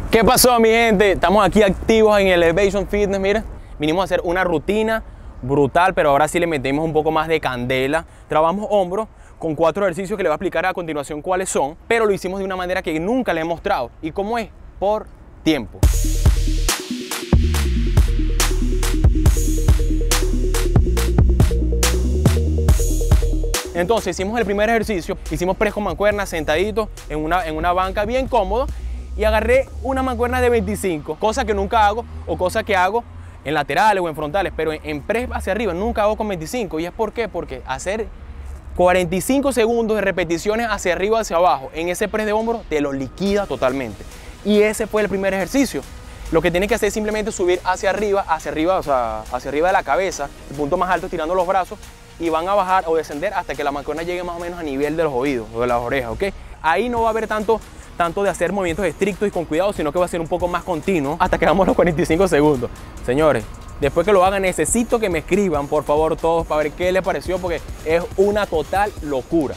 ¿Qué pasó, mi gente? Estamos aquí activos en Elevation Fitness, mira. Vinimos a hacer una rutina brutal, pero ahora sí le metemos un poco más de candela. Trabajamos hombros con 4 ejercicios que le voy a explicar a continuación cuáles son, pero lo hicimos de una manera que nunca le he mostrado. ¿Y cómo es? Por tiempo. Entonces hicimos el primer ejercicio, hicimos press con mancuernas sentaditos en una banca bien cómodo y agarré una mancuerna de 25, cosa que nunca hago o cosa que hago en laterales o en frontales, pero en press hacia arriba nunca hago con 25. ¿Y es por qué? Porque hacer 45 segundos de repeticiones hacia arriba hacia abajo en ese press de hombro te lo liquida totalmente. Y ese fue el primer ejercicio. Lo que tienes que hacer es simplemente subir hacia arriba, o sea, hacia arriba de la cabeza, el punto más alto, tirando los brazos, y van a bajar o descender hasta que la mancuerna llegue más o menos a nivel de los oídos o de las orejas, ¿ok? Ahí no va a haber tanto de hacer movimientos estrictos y con cuidado, sino que va a ser un poco más continuo hasta que hagamos los 45 segundos. Señores, después que lo hagan, necesito que me escriban, por favor, todos, para ver qué les pareció, porque es una total locura.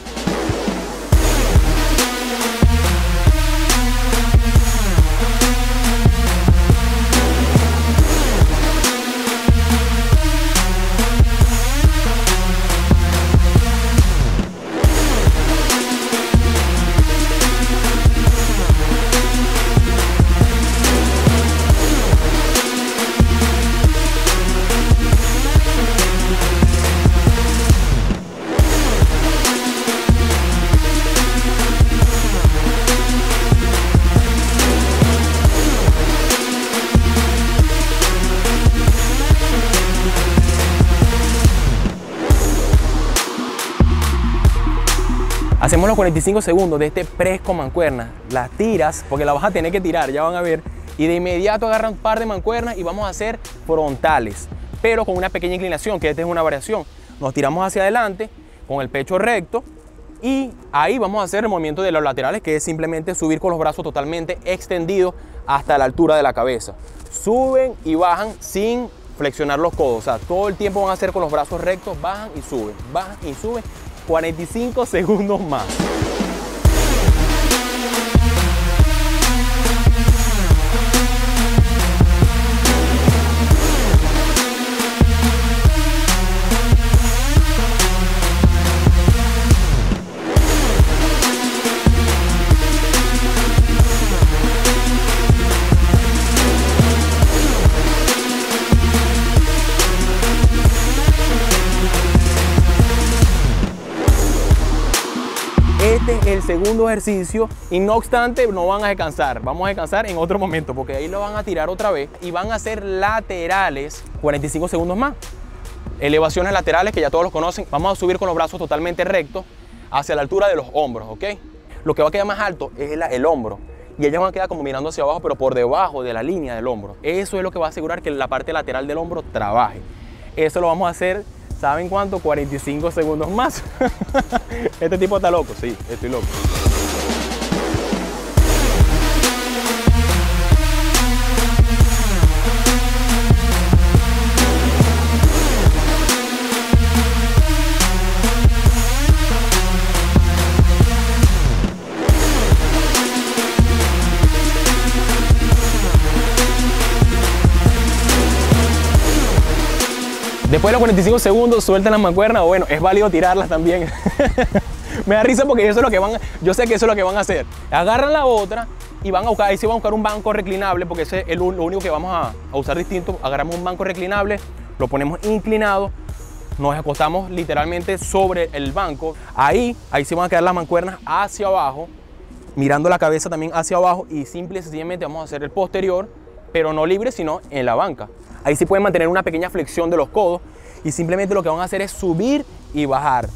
Hacemos los 45 segundos de este press con mancuernas, las tiras, porque la vas a tener que tirar, ya van a ver, y de inmediato agarran un par de mancuernas y vamos a hacer frontales, pero con una pequeña inclinación, que esta es una variación. Nos tiramos hacia adelante con el pecho recto y ahí vamos a hacer el movimiento de los laterales, que es simplemente subir con los brazos totalmente extendidos hasta la altura de la cabeza. Suben y bajan sin flexionar los codos, o sea, todo el tiempo van a hacer con los brazos rectos, bajan y suben, 45 segundos más. Este es el segundo ejercicio y no obstante no van a descansar, vamos a descansar en otro momento porque ahí lo van a tirar otra vez y van a hacer laterales 45 segundos más. Elevaciones laterales que ya todos los conocen, vamos a subir con los brazos totalmente rectos hacia la altura de los hombros, ¿ok? Lo que va a quedar más alto es el hombro y ellos van a quedar como mirando hacia abajo pero por debajo de la línea del hombro. Eso es lo que va a asegurar que la parte lateral del hombro trabaje. Eso lo vamos a hacer, ¿saben cuánto? 45 segundos más. Este tipo está loco, sí, estoy loco. Después de los 45 segundos sueltan las mancuernas, o bueno, es válido tirarlas también. Me da risa porque eso es lo que yo sé que eso es lo que van a hacer. Agarran la otra y van a buscar, ahí sí van a buscar un banco reclinable, porque ese es lo único que vamos a usar distinto. Agarramos un banco reclinable, lo ponemos inclinado, nos acostamos literalmente sobre el banco. Ahí sí van a quedar las mancuernas hacia abajo, mirando la cabeza también hacia abajo, y simple y sencillamente vamos a hacer el posterior, pero no libre, sino en la banca. Ahí sí pueden mantener una pequeña flexión de los codos y simplemente lo que van a hacer es subir y bajar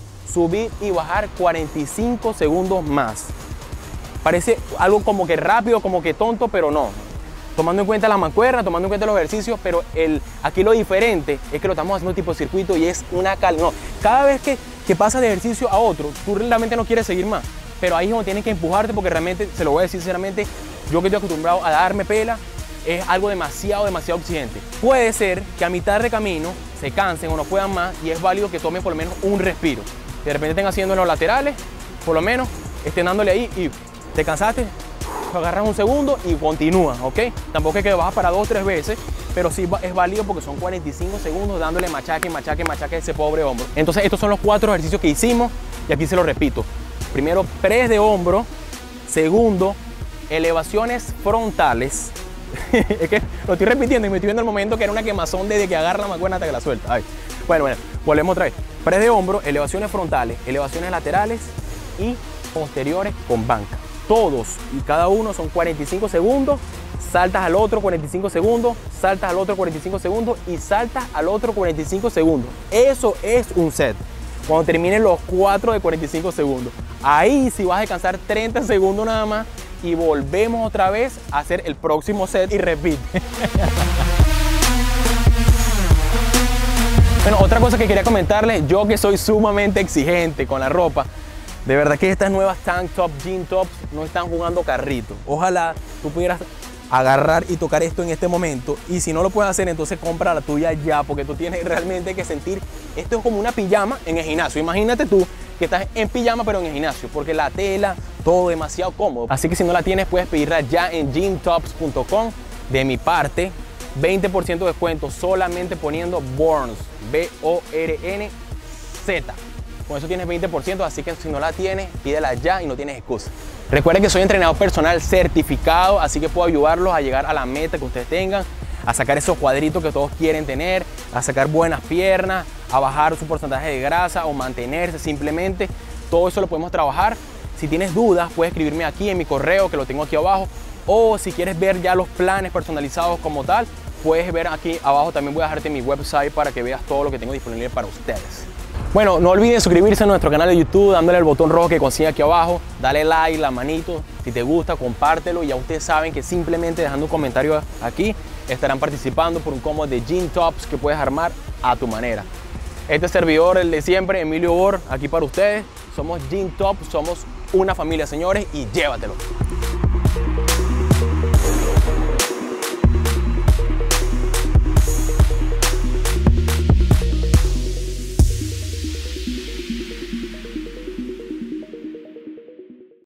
45 segundos más. Parece algo como que rápido, como que tonto, pero no. Tomando en cuenta la mancuerna, tomando en cuenta los ejercicios, pero aquí lo diferente es que lo estamos haciendo tipo circuito y es una calma. No, cada vez que pasas de ejercicio a otro, tú realmente no quieres seguir más, pero ahí es donde tienes que empujarte porque realmente, se lo voy a decir sinceramente, yo que estoy acostumbrado a darme pela, es algo demasiado exigente. Puede ser que a mitad de camino se cansen o no puedan más y es válido que tomen por lo menos un respiro. De repente estén haciendo en los laterales, por lo menos estén dándole ahí y te cansaste, agarras un segundo y continúas, ¿ok? Tampoco es que bajas para 2 o 3 veces, pero sí es válido porque son 45 segundos dándole machaque, machaque, machaque a ese pobre hombro. Entonces estos son los 4 ejercicios que hicimos y aquí se los repito. Primero, press de hombro. Segundo, elevaciones frontales. Es que lo estoy repitiendo y me estoy viendo el momento que era una quemazón desde que agarra la mancuerna hasta que la suelta. Ay. Bueno, volvemos otra vez. Press de hombro, elevaciones frontales, elevaciones laterales y posteriores con banca. Todos y cada uno son 45 segundos, saltas al otro 45 segundos, saltas al otro 45 segundos y saltas al otro 45 segundos. Eso es un set. Cuando terminen los 4 de 45 segundos, ahí sí vas a descansar 30 segundos nada más y volvemos otra vez a hacer el próximo set y repite. Bueno, otra cosa que quería comentarles, yo que soy sumamente exigente con la ropa, de verdad que estas nuevas tank top, jean tops no están jugando carrito. Ojalá tú pudieras agarrar y tocar esto en este momento, y si no lo puedes hacer, entonces compra la tuya ya, porque tú tienes realmente que sentir, esto es como una pijama en el gimnasio. Imagínate tú que estás en pijama pero en el gimnasio, porque la tela, todo demasiado cómodo. Así que si no la tienes, puedes pedirla ya en jeantops.com. De mi parte, 20% de descuento solamente poniendo Borns, B-O-R-N-Z. Con eso tienes 20%, así que si no la tienes, pídela ya y no tienes excusa. Recuerden que soy entrenador personal certificado, así que puedo ayudarlos a llegar a la meta que ustedes tengan, a sacar esos cuadritos que todos quieren tener, a sacar buenas piernas, a bajar su porcentaje de grasa o mantenerse simplemente. Todo eso lo podemos trabajar. Si tienes dudas, puedes escribirme aquí en mi correo, que lo tengo aquí abajo, o si quieres ver ya los planes personalizados como tal, puedes ver aquí abajo. También voy a dejarte mi website para que veas todo lo que tengo disponible para ustedes. Bueno, no olviden suscribirse a nuestro canal de YouTube dándole el botón rojo que consigue aquí abajo, dale like, la manito, si te gusta, compártelo, y ya ustedes saben que simplemente dejando un comentario aquí estarán participando por un combo de jean tops que puedes armar a tu manera. Este servidor, el de siempre, Emilio Bor, aquí para ustedes. Somos Jean Top, somos una familia, señores, y llévatelo.